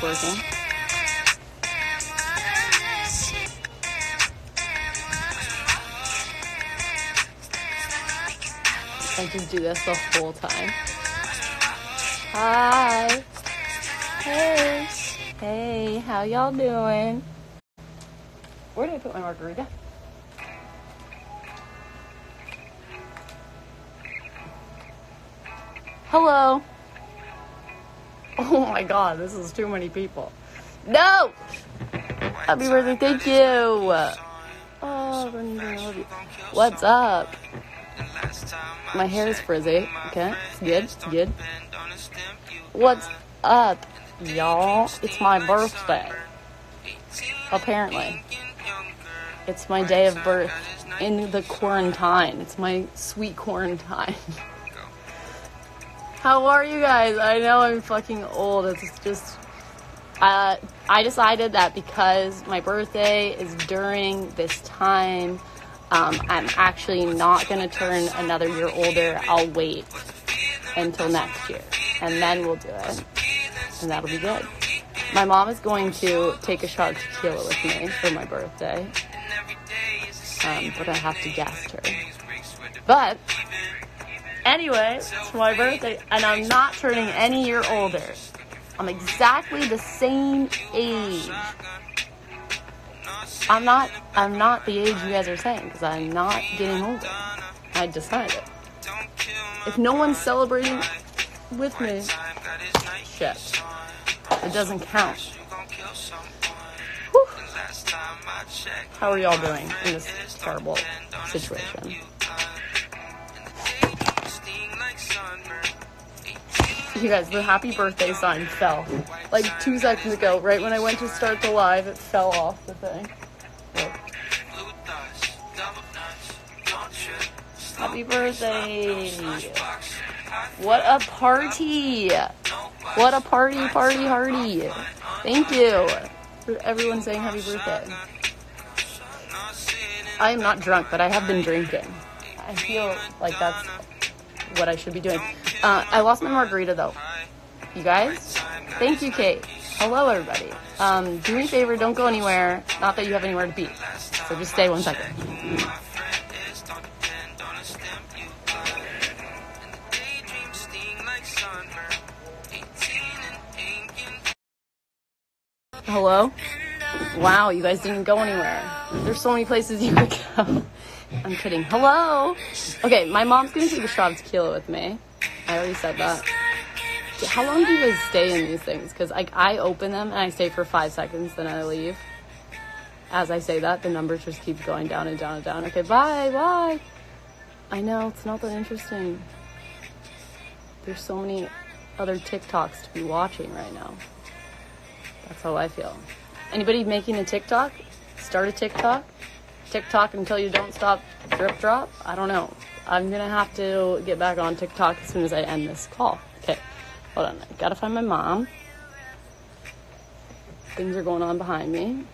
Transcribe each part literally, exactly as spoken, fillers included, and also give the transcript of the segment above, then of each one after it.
working. I just do this the whole time. Hi. Hey. Hey, how y'all doing? Where did I put my margarita? Hello. Oh my god, this is too many people. No! Happy birthday, thank you. Oh, I love you. What's up? My hair is frizzy. Okay, it's good, it's good. What's up, y'all? It's my birthday. Apparently. It's my day of birth in the quarantine. It's my sweet quarantine. How are you guys? I know I'm fucking old. It's just... Uh, I decided that because my birthday is during this time, um, I'm actually not going to turn another year older. I'll wait until next year, and then we'll do it, and that'll be good. My mom is going to take a shot of tequila with me for my birthday, um, but I have to guest her. But anyway, it's my birthday, and I'm not turning any year older. I'm exactly the same age. I'm not, I'm not the age you guys are saying, because I'm not getting older. I decided. If no one's celebrating with me, shit. It doesn't count. Whew. How are y'all doing in this terrible situation? You guys, the happy birthday sign fell. Like two seconds ago, right when I went to start the live, it fell off the thing. Look. Happy birthday. What a party. What a party, party, party. Thank you for everyone saying happy birthday. I am not drunk, but I have been drinking. I feel like that's what I should be doing. Uh, I lost my margarita, though. You guys? Thank you, Kate. Hello, everybody. Um, do me a favor, don't go anywhere. Not that you have anywhere to be. So just stay one second. Hello? Wow, you guys didn't go anywhere. There's so many places you could go. I'm kidding. Hello? Okay, my mom's gonna take a shot of tequila with me. I already said that. How long do you guys stay in these things? Because like I open them and I stay for five seconds, then I leave. As I say that, the numbers just keep going down and down and down. Okay, bye, bye. I know, it's not that interesting. There's so many other TikToks to be watching right now. That's how I feel. Anybody making a TikTok? Start a TikTok? TikTok until you don't stop drip drop? I don't know. I'm gonna have to get back on TikTok as soon as I end this call. Okay, hold on. I gotta find my mom. Things are going on behind me.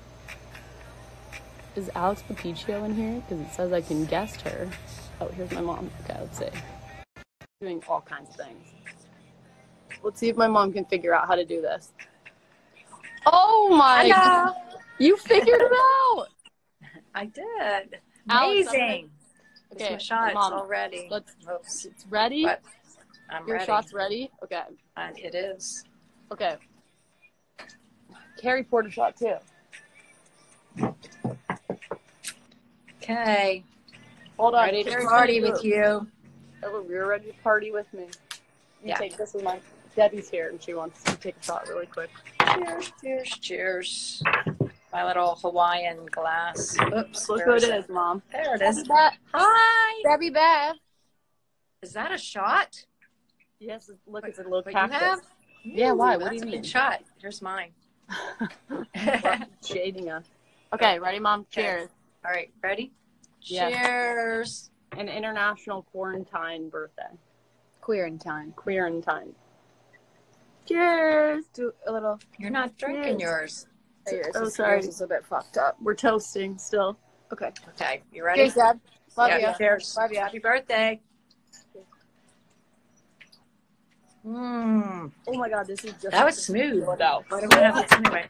Is Alex Papiccio in here? Because it says I can guest her. Oh, here's my mom. Okay, let's see. Doing all kinds of things. Let's see if my mom can figure out how to do this. Oh my God. You figured it out! I did. Alex, amazing. Okay, my shots Mom, already. Let's. Oops. It's ready. But I'm Your ready. shot's ready. Okay. And it is. Okay. Carrie poured a shot too. Okay. Hold on. Ready to Carrie's party gonna with do it. you. Oh, you're ready to party with me. You Yeah. take this with my Debbie's here, and she wants to take a shot really quick. Cheers, cheers, cheers. My little Hawaiian glass. Oops. Look where who it it? is, Mom. There it is. Debbie Beth. Hi. Debbie Beth. Is that a shot? Yes. Look, it's a little What cactus. you have? Yeah. Ooh, Why? What do that's you a mean? good shot. Here's mine. Shading us. Okay. Ready, Mom? Okay. Cheers. All right. Ready? Yes. Cheers. An international quarantine birthday. Quarantine. Quarantine. Cheers. Do a little. You're not drinking Cheers. yours. Yours Oh, is, sorry. yours is a bit fucked up. We're toasting still. Okay. Okay. You ready? Cheers, Dad. Love yeah, you. Cheers. Love you. Happy birthday. Mmm. Oh my god, this is just That was smooth. out. Why do I have this anyway?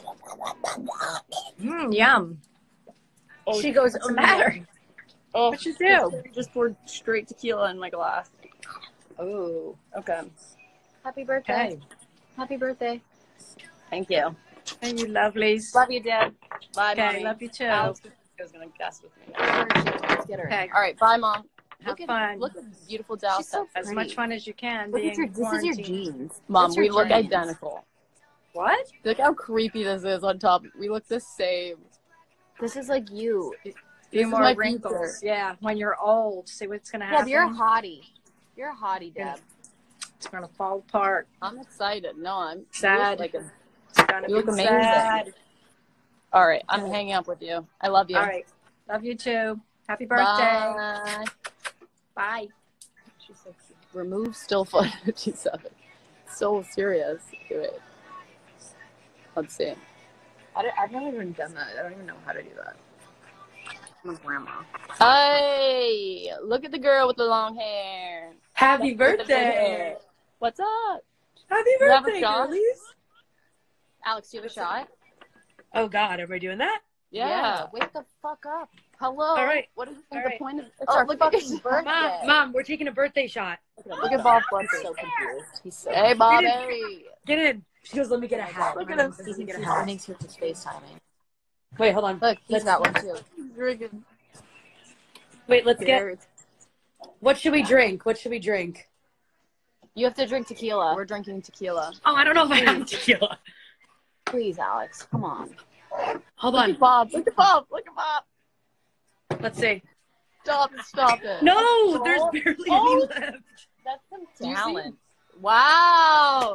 Mmm, yum. Oh, She goes, what's the matter? Oh, What'd you do? Just poured straight tequila in my glass. Oh, Okay. Happy birthday. okay. Happy birthday. Thank you. Hey, you lovelies. Love you, Dad. Bye, Okay, mommy. love you too. Alex is gonna guess with me. Let's get her. Okay. All right, bye, mom. Have Look at fun. look at beautiful Dallas. She's so As pretty. much fun as you can. Look being at your, this is your quarantined. jeans. Mom, That's your we look jeans. identical. What? Look how creepy this is on top. We look the same. This is like you. Few This is more my wrinkles. future. Yeah, when you're old, see what's gonna Deb, happen. you're a hottie. You're a hottie, Deb. It's gonna fall apart. I'm excited. No, I'm Sad. you look Like a, It's gonna You look be amazing. sad. all right, I'm hanging up with you. I love you. All right. Love you too. Happy birthday. Bye. Bye. She's so cute. Remove still footage. She's so, so serious. Okay, wait. Let's see. I don't, I've never even done that. I don't even know how to do that. My grandma. Hey, look at the girl with the long hair. Happy With the big birthday. hair. What's up? Happy You have a birthday, shot? girlies. Alex, do you have a shot? Oh God, are we doing that? Yeah. Wake the fuck up. Hello. All right. What do you think All the right. point of it's Oh, our look at fucking his birthday? birthday. Mom, Mom, we're taking a birthday shot. Look at Bob Fletcher. He's so confused. He's so Hey, Bobby. Get in. She goes, let me get a hat. Look My at mom him. says, He Let me thinks get a he's, he hat. thinks he's just FaceTiming. Wait, hold on. Look, he's Let's- got one too. He's drinking. Wait, let's get. Cheers. What should we drink? What should we drink? You have to drink tequila. We're drinking tequila. Oh, I don't know if I have tequila. Please, Alex. Come on. Hold Look on. at Bob. Look at Bob. Look at Bob. Let's see. Stop. Stop it. No, there's Oh. barely Oh. any left. That's some Do you see? talent. Wow.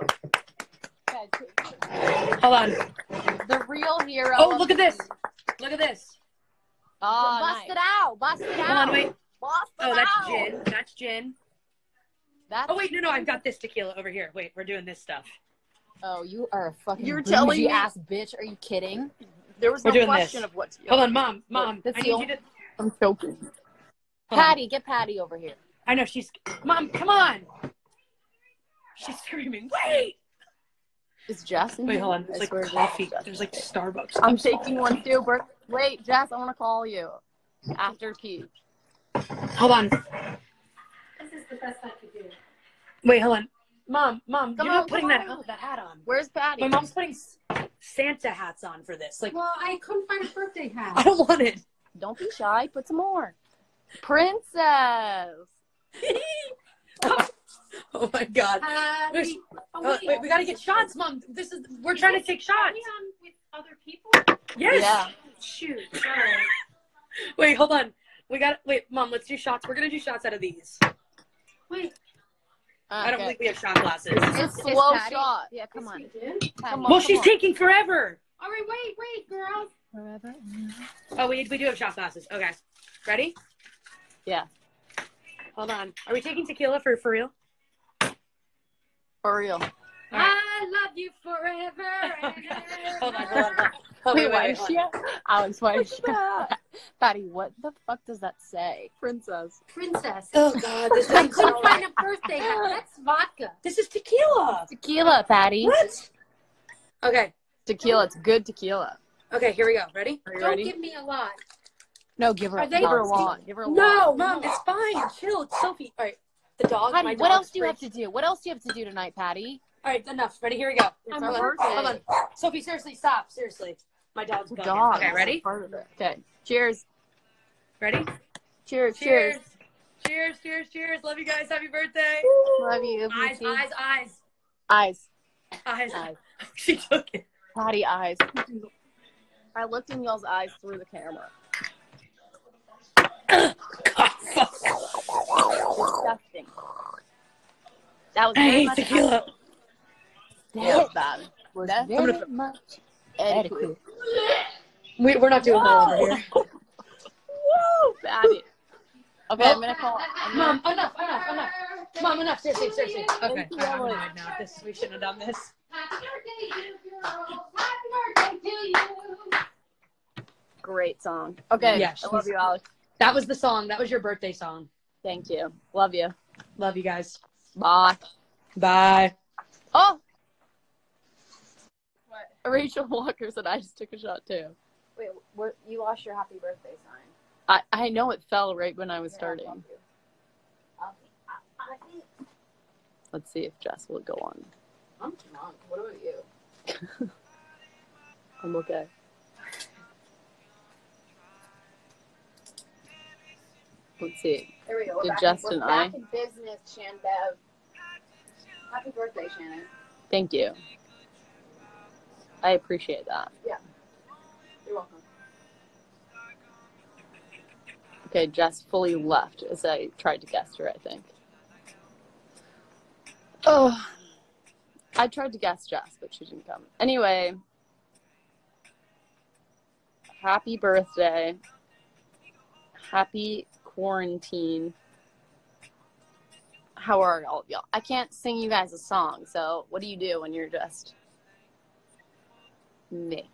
Hold on. The real hero. Oh, of look at the- this. Look at this. Oh, Bust nice. it out. Bust it Hold out. on, wait. Bust Oh, it that's out. gin. That's gin. That's, Oh, wait, no, no, I've got this tequila over here. Wait, we're doing this stuff. Oh, you are a fucking You're bougie telling me- ass bitch. Are you kidding? There was We're no doing question this. of what to do. Hold on, Mom. Mom, That's I the need only- you to. I'm choking. Hold on. Patty, get Patty over here. I know she's. Mom, come on. She's screaming. Wait. Is Jess in Wait, here? hold on. I There's like swear to coffee. God. There's like Starbucks. I'm taking one too, Bert. Wait, Jess, I want to call you after pee. Hold on. This is the best I could do. Wait, hold on. Mom, Mom, Come you're on, not putting come that, on. oh, that hat on. Where's Patty? My mom's putting S- Santa hats on for this. Like, Well, I couldn't find a birthday I hat. don't want it. Don't be shy. Put some more. Princess. Oh my God. There's- Happy. Oh, wait, we gotta get shots, Mom. This is. We're trying to take shots. Are we on with other people? Yes. Yeah. Shoot. Sorry. Wait, hold on. We got. Wait, Mom. Let's do shots. We're gonna do shots out of these. Wait. I don't Okay. think we have shot glasses. It's Is slow Patty- shot. Yeah, come Yes, on. we did. Come Well, on, she's come taking forever. All right, wait, wait, girls. Oh, we we do have shot glasses. Okay. Ready? Yeah. Hold on. Are we taking tequila for for real? For real. All right. I love you forever. Hold on. Hold on. Hold on. Oh, Wait, wait, why wait, is hold she? on. Alex, why is Look she? at that. Patty, what the fuck does that say? Princess. Princess. Oh God, this I doesn't couldn't smell find right. a birthday hat. That's vodka. This is tequila. Tequila, Patty. What? Okay. Tequila. It's good tequila. Okay. Here we go. Ready? Are you Don't ready? give me a lot. No, give her. Are they- give her a lot. Give her a No, lot. Mom. It's fine. Chill. It's Sophie. All right. The dog. Patty, my what dog's else do you have crazy. to do? What else do you have to do tonight, Patty? All right. Enough. Ready? Here we go. It's I'm our working. birthday. Hold on. Sophie, seriously, stop. Seriously. My dog's bugging. Dog. Okay. Ready? Okay. Cheers. Ready? Cheers. Cheers. Cheers. Cheers. Cheers. Cheers. Love you guys. Happy birthday. Love you. Eyes. Lucy. Eyes. Eyes. Eyes. Eyes. Eyes. She took it. Patty eyes. I looked in y'all's eyes through the camera. Disgusting. That was I very hate much tequila. That was bad. Was That- very gonna- much Adequate. adequate. We, we're not doing that over here. Woo, Patty. Okay, I'm gonna call. I'm gonna, Mom, enough, enough, enough. Mom, enough. Seriously, seriously. Okay, Thank you, I'm Emily. annoyed now. This we shouldn't have done this. Happy birthday, you girls. Happy birthday to you. great song. Okay, Yeah, I love she's- you, Alex. That was the song. That was your birthday song. Thank you. Love you. Love you guys. Bye. Bye. Oh, What? Rachel Walker said I just took a shot too. Wait, where, you lost your happy birthday sign. I, I know it fell right when I was Here, I'll starting. help you. I'll see. I, I think. Let's see if Jess will go on. I'm drunk. What about you? I'm okay. Let's see. There we go. We're Did back, Jess we're and back I- in business, Shan Bev. Happy birthday, Shannon. Thank you. I appreciate that. You're welcome. Okay, Jess fully left as I tried to guess her, I think. Oh, I tried to guess Jess, but she didn't come. Anyway, happy birthday. Happy quarantine. How are all of y'all? I can't sing you guys a song, so what do you do when you're just me?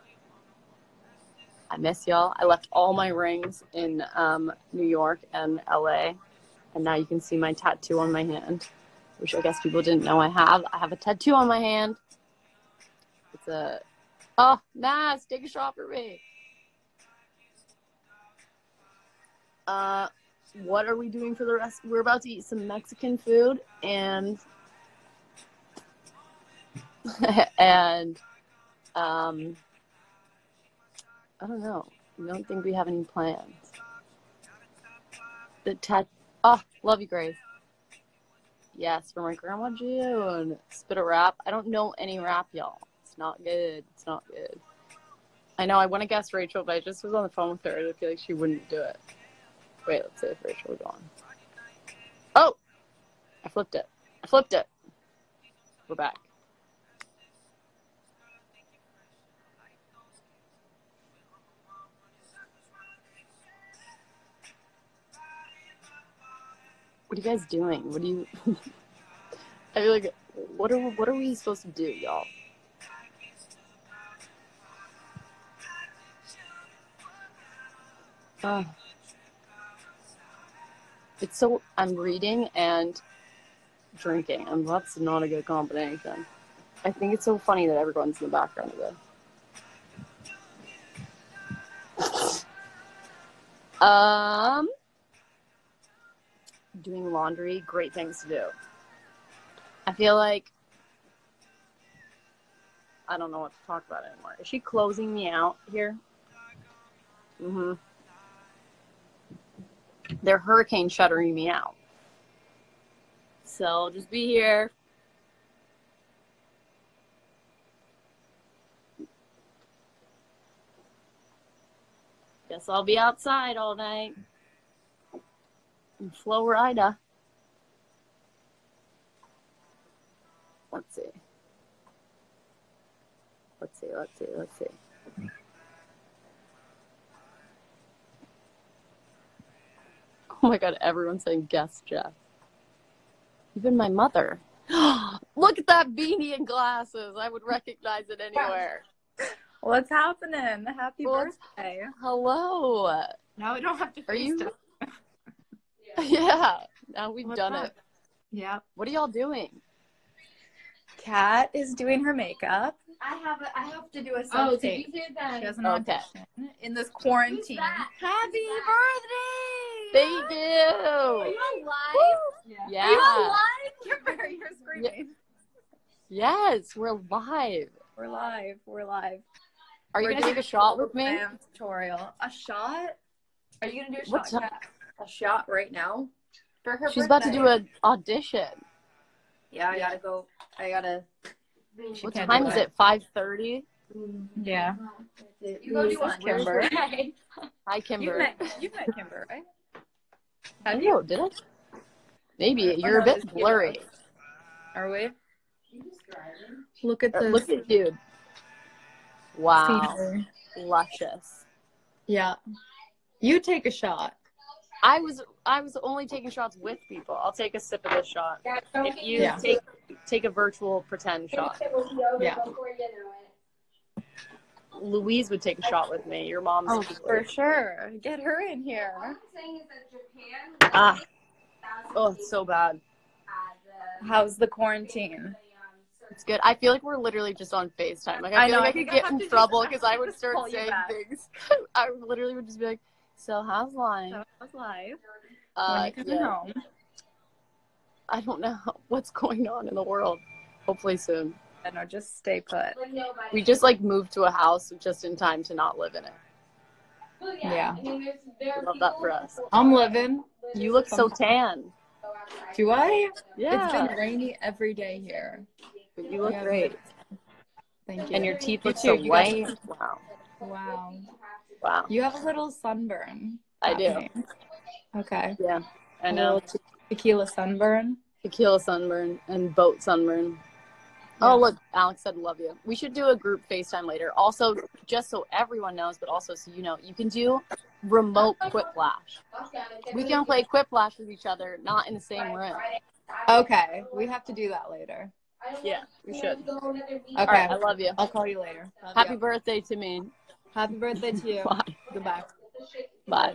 I miss y'all. I left all my rings in um, New York and L A, and now you can see my tattoo on my hand, which I guess people didn't know I have. I have a tattoo on my hand. It's a, oh, Mass, take a shot for me. Uh, what are we doing for the rest? We're about to eat some Mexican food, and, and, um, I don't know. I don't think we have any plans. The tat. Oh, love you, Grace. Yes, for my grandma June. Spit a rap. I don't know any rap, y'all. It's not good. It's not good. I know. I want to guess Rachel, but I just was on the phone with her, and I feel like she wouldn't do it. Wait, let's see if Rachel will go on. Oh, I flipped it. I flipped it. We're back. What are you guys doing? What do you? I feel like, what are what are we supposed to do, y'all? Uh, it's so I'm reading and drinking, and that's not a good combination. I think it's so funny that everyone's in the background of this. Um. Doing laundry, great things to do. I feel like I don't know what to talk about anymore. Is she closing me out here? Mm-hmm. They're hurricane shuttering me out. So just be here. Guess I'll be outside all night. In Florida. Let's see. Let's see, let's see, let's see. Oh my god, everyone's saying guess Jeff. Even my mother. Look at that beanie and glasses. I would recognize it anywhere. What's happening? Happy What's- birthday. Hello. Now we don't have to Are you- FaceTime. Yeah, now we've What's done up? it. Yeah. What are y'all doing? Kat is doing her makeup. I have a, I have to do a Oh, self did tape. you say that? She has an Okay. audition in this quarantine. that? Happy Who's birthday! Thank Are you. you on live? Yeah. Yeah. Are you on live? You're, you're screaming. Yes, we're live. We're live. We're live. Are you We're gonna take doing a shot with me? Glam tutorial. A shot? Are you gonna do a What shot, ti- Kat? A shot right now. For her She's about to birthday. do an audition. Yeah, I gotta go. I gotta. She What can't time do is it. it? five thirty? Yeah. You go do Who's one. Kimber? Hi, You Kimber. met, you met Kimber, right? Have Oh, you? did I? Maybe. Oh, You're no, a bit there's blurry. Are we? Look at Uh, this. Look at you. Wow. scenery. Luscious. Yeah. You take a shot. I was I was only taking shots with people. I'll take a sip of this shot. If you Yeah. take take a virtual pretend shot. Yeah. Before you know it. Louise would take a shot with me. Your mom's Oh, too for late. sure. Get her in All here. I'm saying is that Japan Ah. Oh, it's so bad. had the How's the quarantine? um, It's good. I feel like we're literally just on FaceTime. Like I I feel know, like I, I could think I get have in to just- trouble because I would just start call you saying back. things. I literally would just be like, "So how's life?" So how's life? Uh, when you coming yeah. home? I don't know what's going on in the world. Hopefully soon. I know, just stay put. We just like moved to a house just in time to not live in it. Yeah. I love that for us. I'm living. You look so tan. Do I? Yeah. It's been rainy every day here. But you look Yeah. great. Thank you. And your teeth You look too, so you got- white. Wow. Wow. Wow. You have a little sunburn. I do. happening. Okay. Yeah. I A know. little te- tequila sunburn. Tequila sunburn and boat sunburn. Oh, look, Alex said love you. We should do a group FaceTime later. Also, just so everyone knows, but also so you know, you can do remote Quiplash. We can play Quiplash with each other, not in the same room. Okay. We have to do that later. Yeah, we should. Okay. All right, I love you. I'll call you later. Love Happy you. birthday to me. Happy birthday to you. Bye. Goodbye. Bye.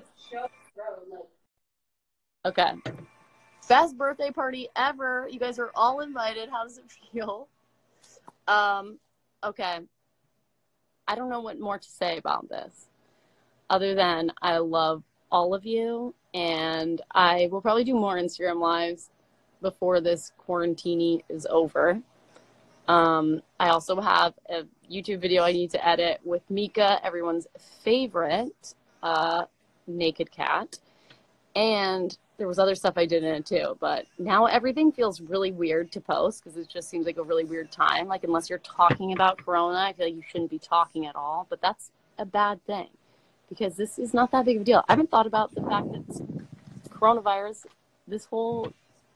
Okay. Best birthday party ever. You guys are all invited. How does it feel? Um, okay. I don't know what more to say about this other than I love all of you, and I will probably do more Instagram lives before this quarantine is over. Um, I also have a YouTube video I need to edit with Mika, everyone's favorite uh, naked cat. And there was other stuff I did in it too, but now everything feels really weird to post because it just seems like a really weird time. Like unless you're talking about Corona, I feel like you shouldn't be talking at all, but that's a bad thing because this is not that big of a deal. I haven't thought about the fact that it's coronavirus, this whole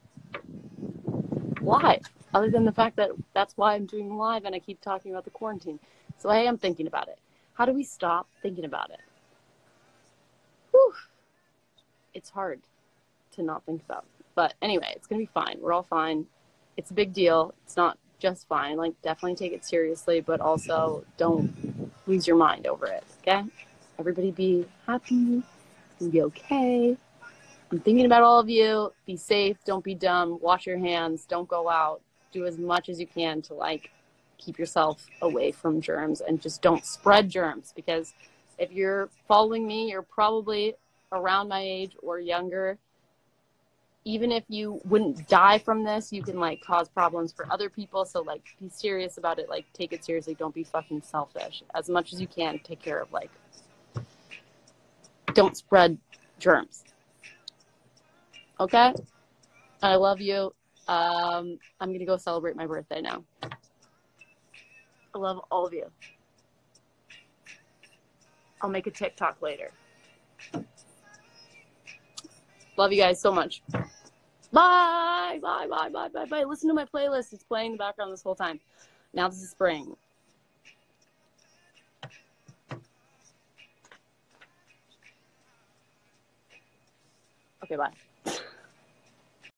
live, other than the fact that that's why I'm doing live and I keep talking about the quarantine. So I am thinking about it. How do we stop thinking about it? Whew. It's hard to not think about. But anyway, it's going to be fine. We're all fine. It's a big deal. It's not just fine. Like, definitely take it seriously, but also don't lose your mind over it, okay? Everybody be happy. It's going to be okay. I'm thinking about all of you. Be safe. Don't be dumb. Wash your hands. Don't go out. Do as much as you can to, like, keep yourself away from germs and just don't spread germs because if you're following me, you're probably around my age or younger. Even if you wouldn't die from this, you can like cause problems for other people. So like be serious about it. Like take it seriously. Don't be fucking selfish. As much as you can, take care of like, don't spread germs. Okay? I love you. Um, I'm going to go celebrate my birthday now. I love all of you. I'll make a TikTok later. Love you guys so much. Bye, bye, bye, bye, bye, bye. Listen to my playlist. It's playing in the background this whole time. Now this is spring. Okay, bye.